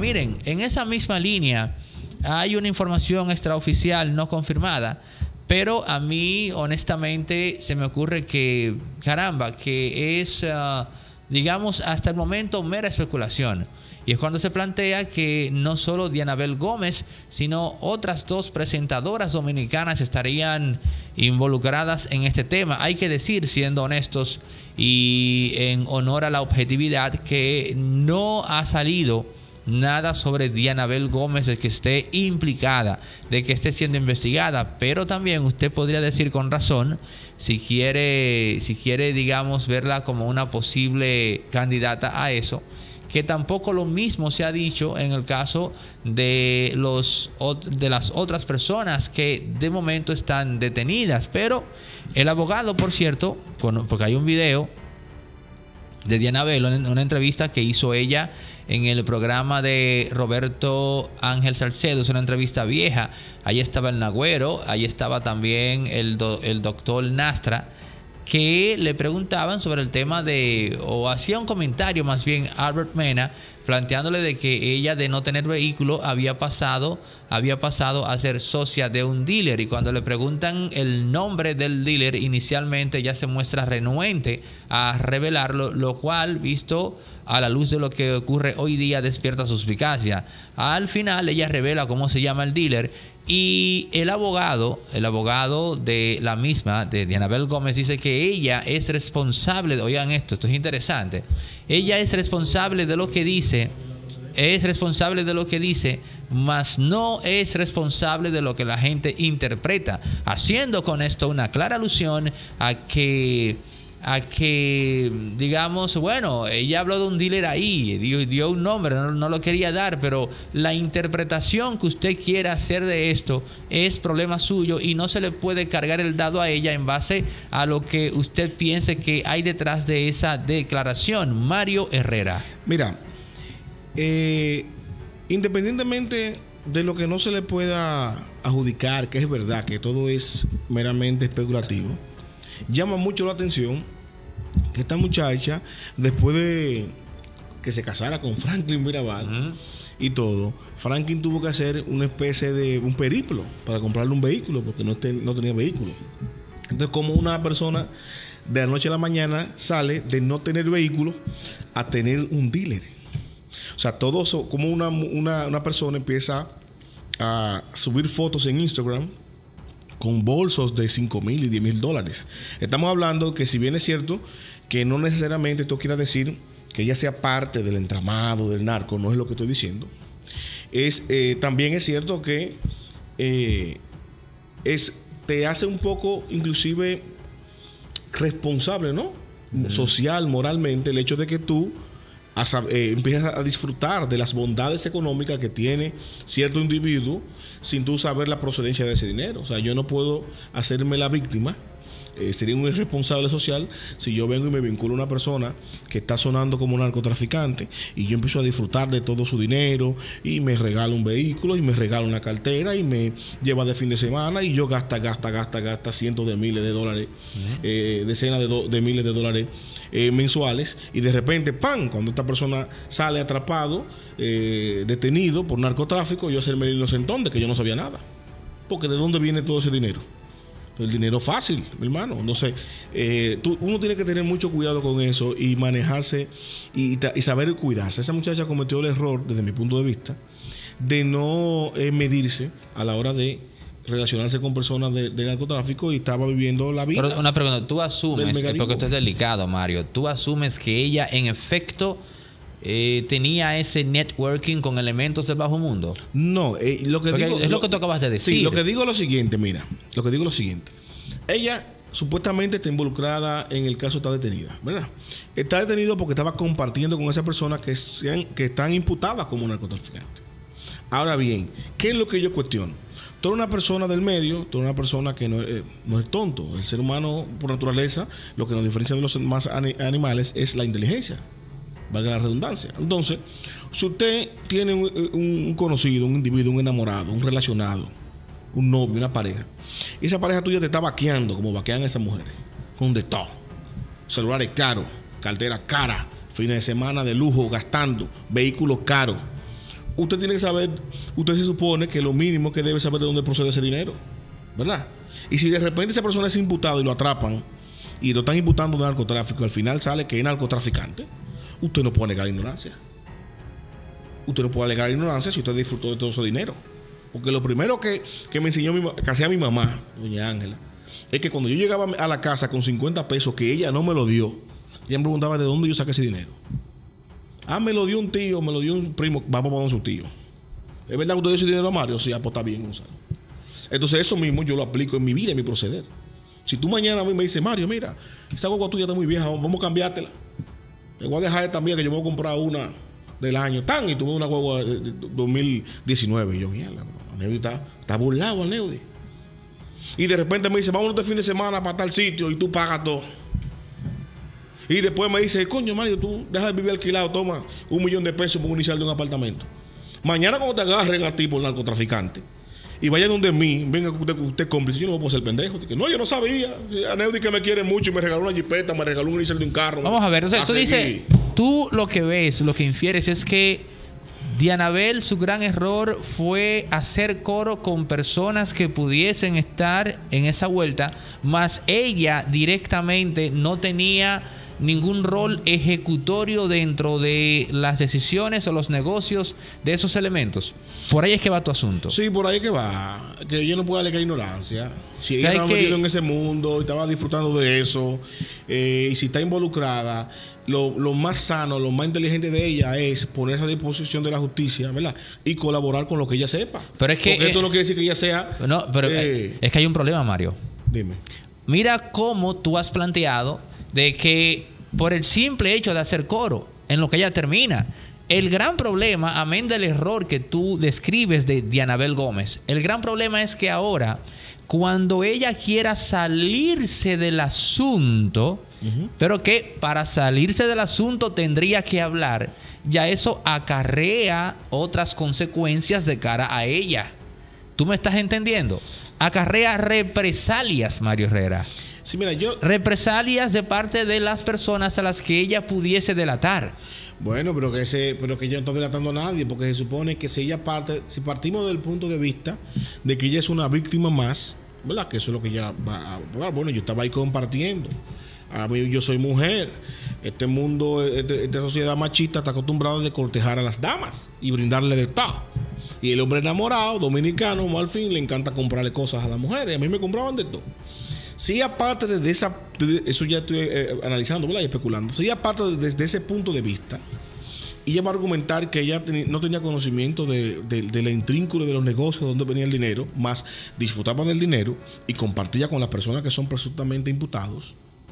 miren, en esa misma línea hay una información extraoficial no confirmada, pero a mí honestamente se me ocurre que, caramba, que es, digamos, hasta el momento mera especulación. Y es cuando se plantea que no solo Dianabel Gómez, sino otras dos presentadoras dominicanas estarían involucradas en este tema. Hay que decir, siendo honestos y en honor a la objetividad, que no ha salido nada sobre Dianabel Gómez de que esté implicada, de que esté siendo investigada, pero también usted podría decir con razón, si quiere, digamos, verla como una posible candidata a eso, que tampoco lo mismo se ha dicho en el caso de las otras personas que de momento están detenidas. Pero el abogado, por cierto, porque hay un video de Dianabel, una entrevista que hizo ella en el programa de Roberto Ángel Salcedo, es una entrevista vieja. Ahí estaba el Nagüero, ahí estaba también el doctor Nastra, que le preguntaban sobre el tema o hacía un comentario más bien Albert Mena, planteándole de que ella, de no tener vehículo, había pasado a ser socia de un dealer. Y cuando le preguntan el nombre del dealer, inicialmente ella se muestra renuente a revelarlo, lo cual, visto a la luz de lo que ocurre hoy día, despierta suspicacia. Al final ella revela cómo se llama el dealer, y el abogado de la misma, de Dianabel Gómez, dice que ella es responsable, oigan esto es interesante, ella es responsable de lo que dice, mas no es responsable de lo que la gente interpreta, haciendo con esto una clara alusión a que, digamos, bueno, ella habló de un dealer ahí, dio un nombre, no lo quería dar, pero la interpretación que usted quiera hacer de esto es problema suyo y no se le puede cargar el dado a ella en base a lo que usted piense que hay detrás de esa declaración. Mario Herrera. Mira, independientemente de lo que no se le pueda adjudicar, que es verdad que todo es meramente especulativo, llama mucho la atención que esta muchacha, después de que se casara con Franklin Mirabal y todo, Franklin tuvo que hacer una especie de un periplo para comprarle un vehículo, porque no tenía vehículo. Entonces, como una persona de la noche a la mañana sale de no tener vehículo a tener un dealer. O sea, todo eso, como una persona empieza a subir fotos en Instagram con bolsos de $5,000 y $10,000. Estamos hablando que, si bien es cierto que no necesariamente esto quiera decir que ella sea parte del entramado del narco, no es lo que estoy diciendo, también es cierto que te hace un poco inclusive responsable, ¿no? Social, moralmente, el hecho de que tú empiezas a disfrutar de las bondades económicas que tiene cierto individuo sin tú saber la procedencia de ese dinero. O sea, yo no puedo hacerme la víctima. Sería un irresponsable social si yo vengo y me vinculo a una persona que está sonando como narcotraficante y yo empiezo a disfrutar de todo su dinero y me regala un vehículo y me regala una cartera y me lleva de fin de semana y yo gasta cientos de miles de dólares, decenas de miles de dólares mensuales, y de repente, ¡pam!, cuando esta persona sale atrapado, detenido por narcotráfico, yo hacerme el inocentón de que yo no sabía nada, porque ¿de dónde viene todo ese dinero? El dinero fácil, mi hermano. Entonces, uno tiene que tener mucho cuidado con eso y manejarse y saber cuidarse. Esa muchacha cometió el error, desde mi punto de vista, de no medirse a la hora de relacionarse con personas de narcotráfico, y estaba viviendo la vida. Pero una pregunta, tú asumes, porque esto es delicado, Mario, tú asumes que ella en efecto tenía ese networking con elementos del bajo mundo. No, lo que digo es lo que tú acabas de decir. Sí, lo que digo es lo siguiente, mira, ella supuestamente está involucrada en el caso, está detenida, ¿verdad? Está detenido porque estaba compartiendo con esas personas que están imputadas como narcotraficantes. Ahora bien, ¿qué es lo que yo cuestiono? Toda una persona del medio, toda una persona que no es tonto. El ser humano, por naturaleza, lo que nos diferencia de los demás animales es la inteligencia, valga la redundancia. Entonces, si usted tiene un conocido, un individuo, un enamorado, un relacionado, un novio, una pareja, y esa pareja tuya te está vaqueando como vaquean esas mujeres, con de todo, celulares caros, cartera cara, fines de semana de lujo gastando, vehículos caros, usted tiene que saber, usted se supone que lo mínimo que debe saber de dónde procede ese dinero, ¿verdad? Y si de repente esa persona es imputado y lo atrapan y lo están imputando de narcotráfico, al final sale que es narcotraficante, usted no puede negar ignorancia. Usted no puede alegar ignorancia si usted disfrutó de todo ese dinero. Porque lo primero que me enseñó que hacía mi mamá, doña Ángela, es que cuando yo llegaba a la casa con 50 pesos que ella no me lo dio, ella me preguntaba de dónde yo saqué ese dinero. Me lo dio un tío, me lo dio un primo, vamos para donde su tío. ¿Es verdad que usted dio ese dinero a Mario? Sí, pues está bien, Gonzalo. Entonces eso mismo yo lo aplico en mi vida, en mi proceder. Si tú mañana a mí me dices, Mario, mira, esa guagua tuya está muy vieja, vamos a cambiártela. Le voy a dejar esta mía que yo me voy a comprar una del año y tuve una guagua de 2019. Y yo, mierda, Neudi está burlado al Neudi. Y de repente me dice, vámonos este fin de semana para tal sitio y tú pagas todo. Y después me dice, coño, Mario, tú dejas de vivir alquilado, toma $1 millón de pesos por un inicial de un apartamento. Mañana cuando te agarren a ti por narcotraficante y vayan donde mí, venga usted cómplice, yo no puedo ser pendejo. Dije, no, yo no sabía. A Neudi que me quiere mucho y me regaló una jipeta, me regaló un inicial de un carro. Vamos a ver, o sea, tú dices, tú lo que ves, lo que infieres es que Dianabel, su gran error fue hacer coro con personas que pudiesen estar en esa vuelta, más ella directamente no tenía ningún rol ejecutorio dentro de las decisiones o los negocios de esos elementos. Por ahí es que va tu asunto. Sí, por ahí es que va. Que ella no puede alegar ignorancia. Si ella estaba metida en ese mundo y estaba disfrutando de eso, y si está involucrada, lo más sano, lo más inteligente de ella es ponerse a disposición de la justicia, ¿verdad? Y colaborar con lo que ella sepa. Pero es que porque esto no quiere decir que ella sea... No, pero es que hay un problema, Mario. Dime. Mira cómo tú has planteado de que por el simple hecho de hacer coro, en lo que ella termina, el gran problema, amén del error que tú describes de Dianabel Gómez, el gran problema es que ahora, cuando ella quiera salirse del asunto, pero que para salirse del asunto tendría que hablar, ya eso acarrea otras consecuencias de cara a ella. ¿Tú me estás entendiendo? Acarrea represalias, Mario Herrera. Sí, mira, represalias de parte de las personas a las que ella pudiese delatar. Bueno, pero que yo no estoy delatando a nadie, porque se supone que si partimos del punto de vista de que ella es una víctima más, ¿verdad? Que eso es lo que ella va a poder. Bueno, yo estaba ahí compartiendo. A mí, yo soy mujer. Este mundo, esta sociedad machista está acostumbrada a cortejar a las damas y brindarle lealtad. Y el hombre enamorado, dominicano, al fin le encanta comprarle cosas a las mujeres. A mí me compraban de todo. Sí, aparte eso ya estoy analizando, ¿verdad? Y especulando. Sí, aparte desde ese punto de vista, ella va a argumentar que ella no tenía conocimiento de la intrínculo de los negocios, de dónde venía el dinero, más disfrutaba del dinero y compartía con las personas que son presuntamente imputados.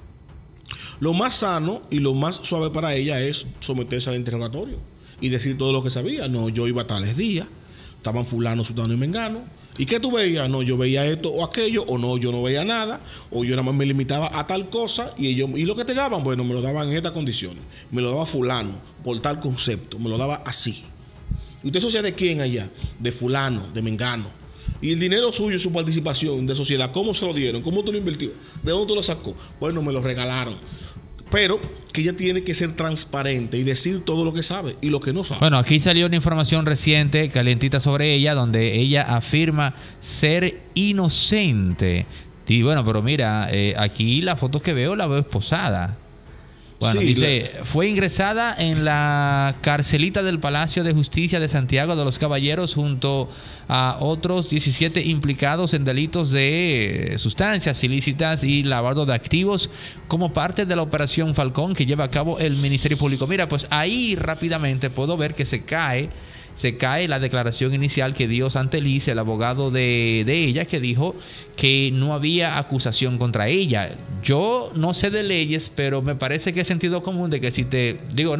Lo más sano y lo más suave para ella es someterse al interrogatorio y decir todo lo que sabía. No, yo iba a tales días, estaban fulano, sultano y mengano. ¿Y qué tú veías? No, yo veía esto o aquello, o no, yo no veía nada, o yo nada más me limitaba a tal cosa, y lo que te daban, bueno, me lo daban en estas condiciones, me lo daba fulano, por tal concepto, me lo daba así. ¿Y usted socia de quién allá? De fulano, de mengano. Y el dinero suyo, su participación de sociedad, ¿cómo se lo dieron? ¿Cómo tú lo invirtió? ¿De dónde tú lo sacó? Bueno, me lo regalaron. Pero que ella tiene que ser transparente y decir todo lo que sabe y lo que no sabe. Bueno, aquí salió una información reciente, calientita sobre ella, donde ella afirma ser inocente. Y bueno, pero mira, aquí la foto que veo la veo esposada. Bueno, sí, dice, fue ingresada en la carcelita del Palacio de Justicia de Santiago de los Caballeros junto a otros 17 implicados en delitos de sustancias ilícitas y lavado de activos como parte de la Operación Falcón que lleva a cabo el Ministerio Público. Mira, pues ahí rápidamente puedo ver que se cae la declaración inicial que dio Santelice, el abogado de ella, que dijo que no había acusación contra ella. Yo no sé de leyes, pero me parece que es sentido común de que si te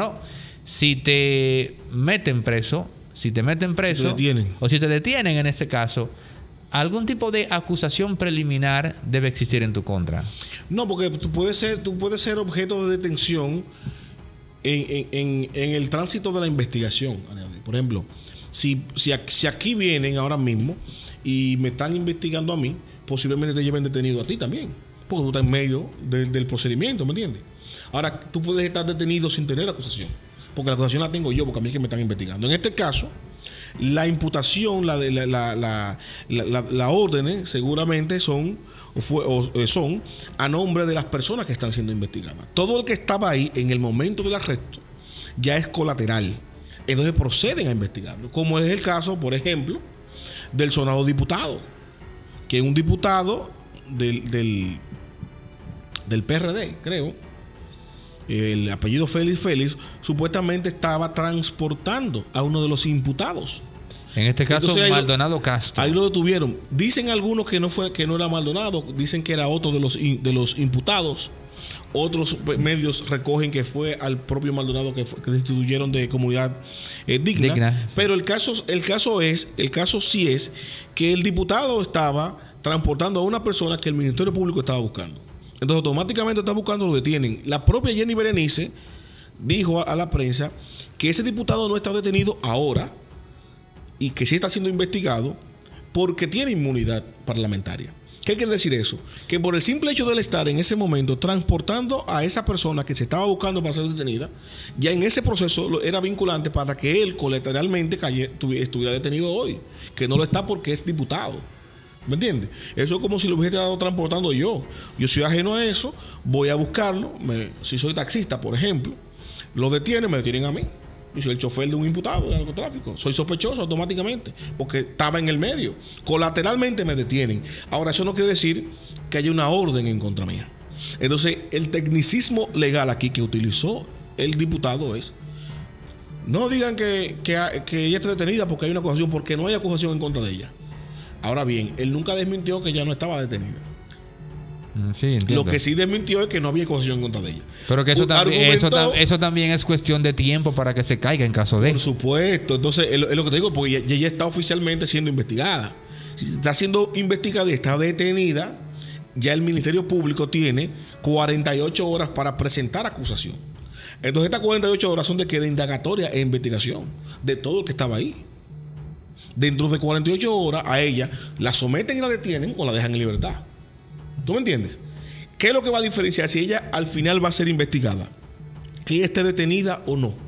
meten preso, o si te detienen en este caso, algún tipo de acusación preliminar debe existir en tu contra. No, porque tú puedes ser objeto de detención en el tránsito de la investigación. Por ejemplo, si aquí vienen ahora mismo y me están investigando a mí, posiblemente te lleven detenido a ti también, porque tú estás en medio del procedimiento, ¿me entiendes? Ahora, tú puedes estar detenido sin tener acusación, porque la acusación la tengo yo, porque a mí es que me están investigando. En este caso, La imputación, la orden, seguramente son a nombre de las personas que están siendo investigadas. Todo el que estaba ahí en el momento del arresto ya es colateral. Entonces proceden a investigarlo. Como es el caso, por ejemplo, del sonado diputado, que es un diputado del PRD, creo. El apellido Félix supuestamente estaba transportando a uno de los imputados. En este caso, entonces, Maldonado Castro. Ahí lo detuvieron. Dicen algunos que no era Maldonado, dicen que era otro de los imputados. Otros medios recogen que fue al propio Maldonado que destituyeron de comunidad digna. Pero el caso sí es que el diputado estaba transportando a una persona que el Ministerio Público estaba buscando. Entonces automáticamente está buscando, lo detienen. La propia Jenny Berenice dijo a la prensa que ese diputado no está detenido ahora y que sí está siendo investigado porque tiene inmunidad parlamentaria. ¿Qué quiere decir eso? Que por el simple hecho de él estar en ese momento transportando a esa persona que se estaba buscando para ser detenida, ya en ese proceso era vinculante para que él colateralmente estuviera detenido hoy, que no lo está porque es diputado. ¿Me entiendes? Eso es como si lo hubiese estado transportando yo. Yo soy ajeno a eso, voy a buscarlo. Si soy taxista, por ejemplo, lo detienen, me detienen a mí. Yo soy el chofer de un imputado de narcotráfico. Soy sospechoso automáticamente porque estaba en el medio. Colateralmente me detienen. Ahora, eso no quiere decir que haya una orden en contra mía. Entonces, el tecnicismo legal aquí que utilizó el diputado es: no digan que ella está detenida porque hay una acusación, porque no hay acusación en contra de ella. Ahora bien, él nunca desmintió que ella no estaba detenida. Sí, entiendo. Lo que sí desmintió es que no había acusación en contra de ella. Pero que eso también es cuestión de tiempo para que se caiga en caso de. Por supuesto. Entonces, es lo que te digo, porque ella está oficialmente siendo investigada. Si está siendo investigada y está detenida, ya el Ministerio Público tiene 48 horas para presentar acusación. Entonces, estas 48 horas son de indagatoria e investigación de todo el que estaba ahí. Dentro de 48 horas a ella la someten y la detienen o la dejan en libertad. ¿Tú me entiendes? ¿Qué es lo que va a diferenciar si ella al final va a ser investigada? Que ella esté detenida o no.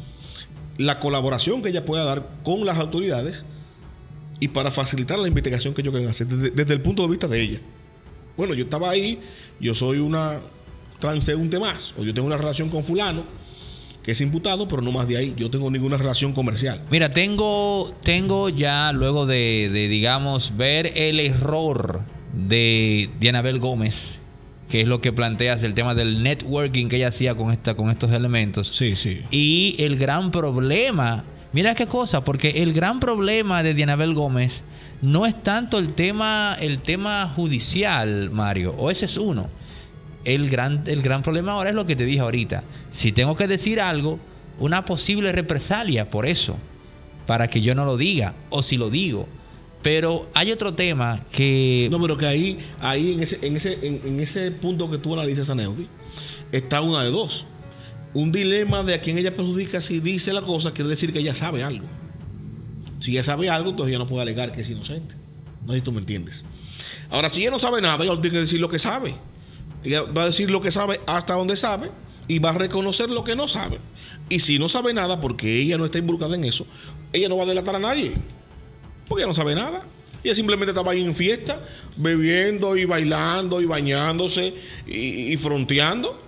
La colaboración que ella pueda dar con las autoridades y para facilitar la investigación que ellos quieren hacer desde el punto de vista de ella. Bueno, yo estaba ahí, yo soy una transeúnte más, o yo tengo una relación con fulano que es imputado, pero no más de ahí. Yo tengo ninguna relación comercial. Mira, tengo ya luego de digamos, ver el error de Dianabel Gómez, que es lo que planteas del tema del networking que ella hacía con estos elementos. Sí, sí. Y el gran problema, mira qué cosa, porque el gran problema de Dianabel Gómez no es tanto el tema judicial, Mario, o ese es uno. El gran problema ahora es lo que te dije ahorita. Si tengo que decir algo, una posible represalia por eso, para que yo no lo diga, o si lo digo. Pero hay otro tema que... No, pero que ahí en ese punto que tú analizas, Aneudi, está una de dos. Un dilema de a quien ella perjudica si dice la cosa, quiere decir que ella sabe algo. Si ella sabe algo, entonces ella no puede alegar que es inocente. No sé si tú me entiendes. Ahora, si ella no sabe nada, ella tiene que decir lo que sabe. Ella va a decir lo que sabe hasta donde sabe y va a reconocer lo que no sabe. Y si no sabe nada, porque ella no está involucrada en eso, ella no va a delatar a nadie, porque ella no sabe nada. Ella simplemente estaba ahí en fiesta, bebiendo y bailando y bañándose y fronteando.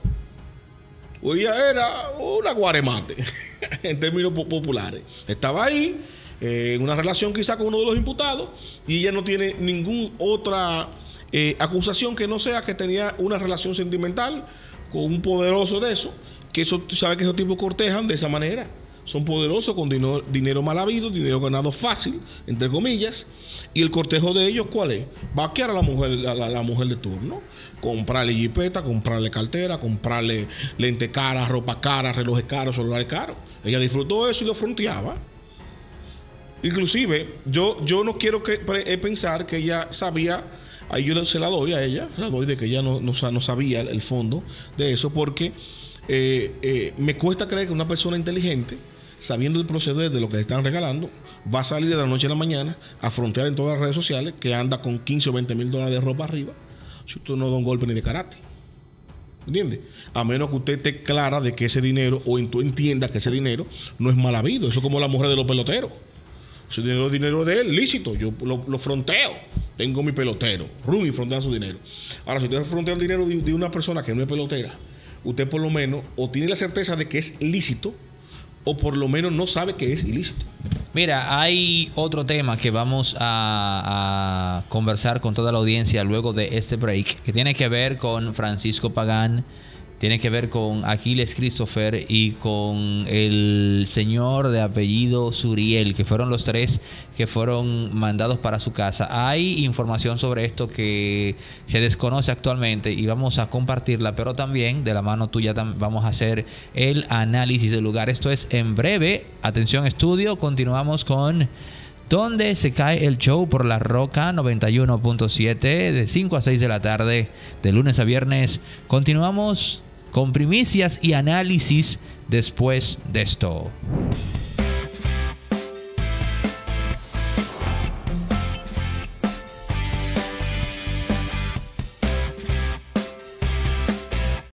O ella era una guaremate, en términos populares. Estaba ahí en una relación quizá con uno de los imputados y ella no tiene ninguna otra acusación que no sea que tenía una relación sentimental con un poderoso de eso, que eso, tú sabes que esos tipos cortejan de esa manera. Son poderosos con dinero mal habido, dinero ganado fácil, entre comillas. Y el cortejo de ellos, ¿cuál es? Vaquear a la mujer de turno. Comprarle jipeta, comprarle cartera, comprarle lente cara, ropa cara, relojes caros, celulares caros. Ella disfrutó eso y lo fronteaba. Inclusive, yo no quiero pensar que ella sabía. Ahí yo se la doy a ella, se la doy de que ella no sabía el fondo de eso, porque me cuesta creer que una persona inteligente, sabiendo el proceder de lo que le están regalando, va a salir de la noche a la mañana a frontear en todas las redes sociales que anda con 15 o 20 mil dólares de ropa arriba, si usted no da un golpe ni de karate. ¿Entiende? A menos que usted esté clara de que ese dinero, o tú entiendas que ese dinero no es mal habido. Eso es como la mujer de los peloteros. Su dinero de él, lícito. Yo lo fronteo. Tengo mi pelotero. Y frontea su dinero. Ahora, si usted frontea el dinero de una persona que no es pelotera, usted por lo menos o tiene la certeza de que es lícito o por lo menos no sabe que es ilícito. Mira, hay otro tema que vamos a conversar con toda la audiencia luego de este break, que tiene que ver con Francisco Pagán, tiene que ver con Aquiles Christopher y con el señor de apellido Suriel, que fueron los tres que fueron mandados para su casa. Hay información sobre esto que se desconoce actualmente y vamos a compartirla, pero también de la mano tuya vamos a hacer el análisis del lugar. Esto es en breve. Atención estudio, continuamos con ¿Dónde se cae el show? Por La Roca 91.7 de 5 a 6 de la tarde, de lunes a viernes. Continuamos con primicias y análisis después de esto.